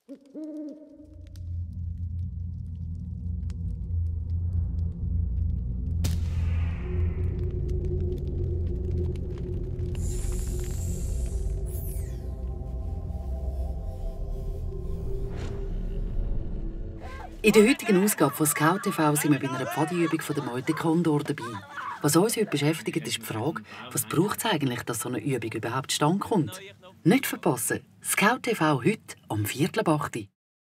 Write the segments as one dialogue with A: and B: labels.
A: In der heutigen Ausgabe von Scout TV sind wir bei einer Pfadiübung von der Meute Condor dabei. Was uns heute beschäftigt, ist die Frage, was braucht es eigentlich, dass so eine Übung überhaupt zustande kommt? Nicht verpassen! Scout TV heute um 7:45.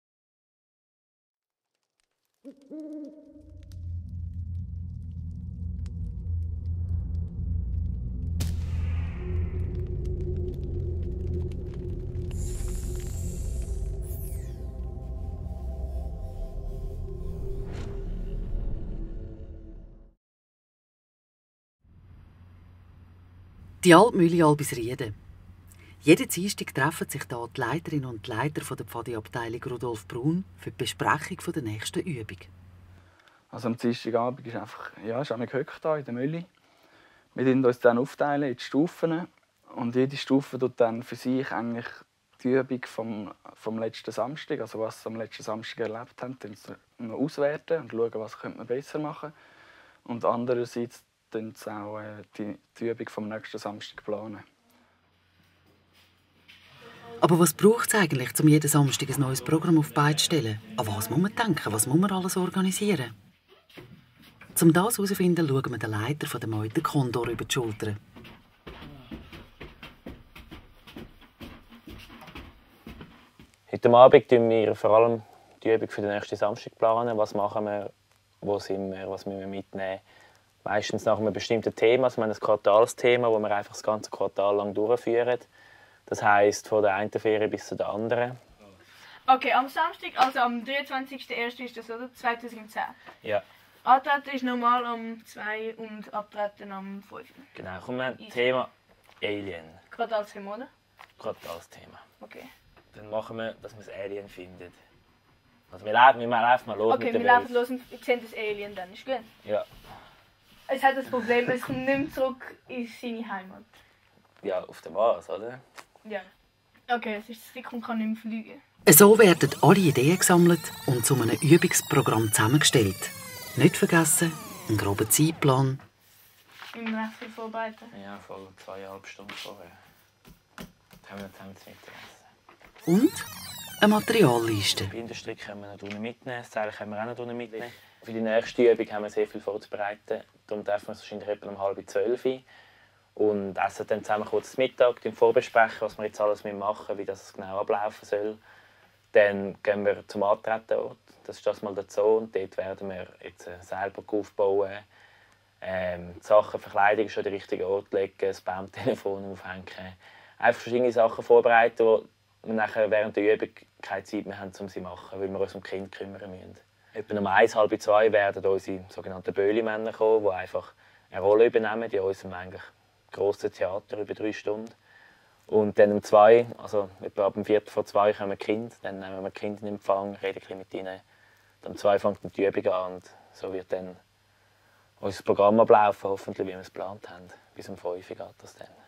A: Die Altmühle Albisrieden. Jeden Dienstag treffen sich hier die Leiterinnen und Leiter der Pfadi-Abteilung Rudolf Brun für die Besprechung der nächsten Übung.
B: Also am Dienstagabend ist einfach, gehockt hier in der Mühle. Wir teilen uns dann aufteilen in die Stufen und jede Stufe tut dann für sich eigentlich die Übung vom letzten Samstag, also was sie am letzten Samstag erlebt haben, noch auswerten und schauen, was man besser machen könnte. Und andererseits planen sie auch die Übung vom nächsten Samstag planen.
A: Aber was braucht es eigentlich, um jeden Samstag ein neues Programm auf die Beine zu stellen? An was muss man denken? Was muss man alles organisieren? Um das herauszufinden, schauen wir den Leiter der Meute Condor über die Schulter.
C: Heute Abend planen wir vor allem die Übung für den nächsten Samstag. Was machen wir, wo sind wir, was müssen wir mitnehmen. Meistens nach einem bestimmten Thema, also wir haben ein Quartalsthema, das wir einfach das ganze Quartal lang durchführen. Das heisst, von der einen Ferie bis zur anderen.
D: Okay, am Samstag, also am 23.01. ist das, oder? 2010?
C: Ja.
D: Antreten ist normal um 2 und Abtreten um 5.
C: Genau, kommen wir zum Thema Alien.
D: Quartalsthema, oder?
C: Quartalsthema.
D: Okay.
C: Dann machen wir, dass wir das Alien finden. Also wir laufen mal los
D: okay,
C: mit der
D: wir laufen los und sehen das Alien dann, ist gut?
C: Ja.
D: Es hat das Problem, es kommt nicht mehr zurück in seine Heimat.
C: Ja, auf dem Mars, oder?
D: Ja. Okay, es ist sick und kann nicht mehr fliegen.
A: So werden alle Ideen gesammelt und zu einem Übungsprogramm zusammengestellt. Nicht vergessen, einen groben Zeitplan.
D: Wir müssen recht viel vorbereiten.
C: Ja, vor 2,5 Stunden vorher. Jetzt haben wir noch zusammen zu Mittagessen.
A: Und eine Materialliste.
C: Bindestrick können wir noch drinnen mitnehmen, das Seil können wir auch noch drinnen mitnehmen. Für die nächste Übung haben wir sehr viel vorzubereiten. Darum treffen wir uns wahrscheinlich etwa um 11:30 und essen dann zusammen kurz Mittag, vorbesprechen, was wir jetzt alles machen müssen, wie das genau ablaufen soll. Dann gehen wir zum Antretenort, das ist das mal dazu, und dort werden wir jetzt eine Seilburg aufbauen, die Sachen, Verkleidung schon an den richtigen Ort legen, das Baumtelefon aufhängen. Einfach verschiedene Sachen vorbereiten, wo wir nachher während der Übung keine Zeit mehr haben, um sie zu machen, weil wir uns um die Kinder kümmern müssen. Etwa um 1, halb 2 werden unsere sogenannten Böhli-Männer kommen, die einfach eine Rolle übernehmen in unserem eigentlich grossen Theater über 3 Stunden. Und dann um 2, also etwa ab 1:45 kommen die Kinder, dann nehmen wir die Kinder in Empfang, reden ein bisschen mit ihnen. Dann um 2 fängt die Übung an und so wird dann unser Programm ablaufen, hoffentlich wie wir es geplant haben. Bis um 5 geht das dann.